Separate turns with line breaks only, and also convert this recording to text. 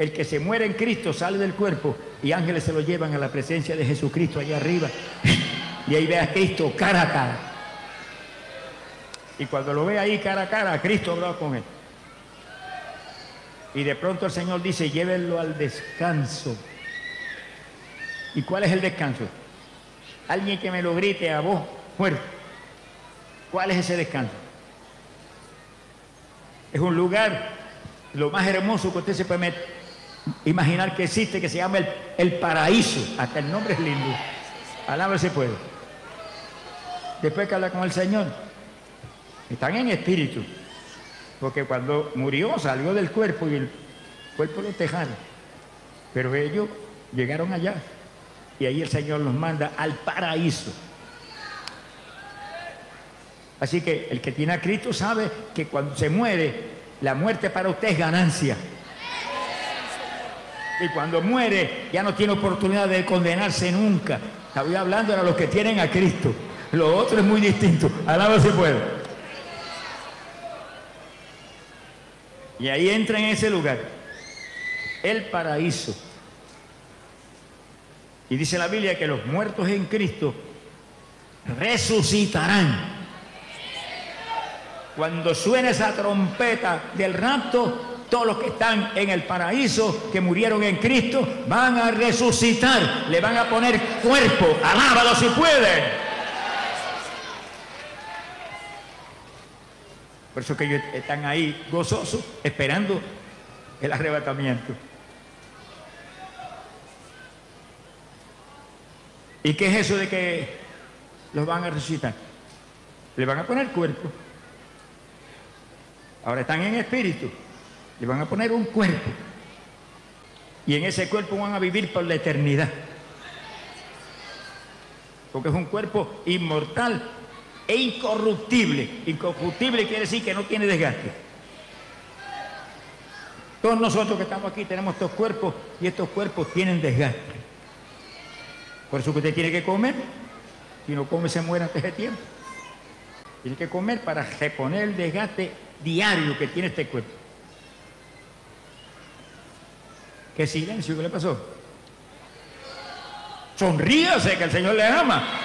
El que se muere en Cristo sale del cuerpo y ángeles se lo llevan a la presencia de Jesucristo allá arriba. Y ahí ve a Cristo cara a cara. Y cuando lo ve ahí cara a cara, Cristo habló con él. Y de pronto el Señor dice, llévenlo al descanso. ¿Y cuál es el descanso? Alguien que me lo grite a voz fuerte. ¿Cuál es ese descanso? Es un lugar, lo más hermoso que usted se puede imaginar que existe, que se llama el paraíso. Hasta el nombre es lindo. Palabra se puede. Después que habla con el Señor, están en espíritu. Porque cuando murió salió del cuerpo y el cuerpo lo dejaron. Pero ellos llegaron allá. Y ahí el Señor los manda al paraíso. Así que el que tiene a Cristo sabe que cuando se muere, la muerte para usted es ganancia. Y cuando muere, ya no tiene oportunidad de condenarse nunca. Estaba hablando a los que tienen a Cristo. Lo otro es muy distinto. Alaba se puede. Y ahí entra en ese lugar el paraíso. Y dice la Biblia que los muertos en Cristo resucitarán. Cuando suene esa trompeta del rapto, todos los que están en el paraíso, que murieron en Cristo, van a resucitar, le van a poner cuerpo. Alábalo si puede. Por eso que ellos están ahí gozosos, esperando el arrebatamiento. ¿Y qué es eso de que los van a resucitar? Le van a poner cuerpo. Ahora están en espíritu. Le van a poner un cuerpo. Y en ese cuerpo van a vivir por la eternidad. Porque es un cuerpo inmortal e incorruptible. Incorruptible quiere decir que no tiene desgaste. Todos nosotros que estamos aquí tenemos estos cuerpos y estos cuerpos tienen desgaste. Por eso que usted tiene que comer. Si no come se muere antes de tiempo. Tiene que comer para reponer el desgaste diario que tiene este cuerpo. ¿Qué silencio? ¿Qué le pasó? Sonríase que el Señor le ama.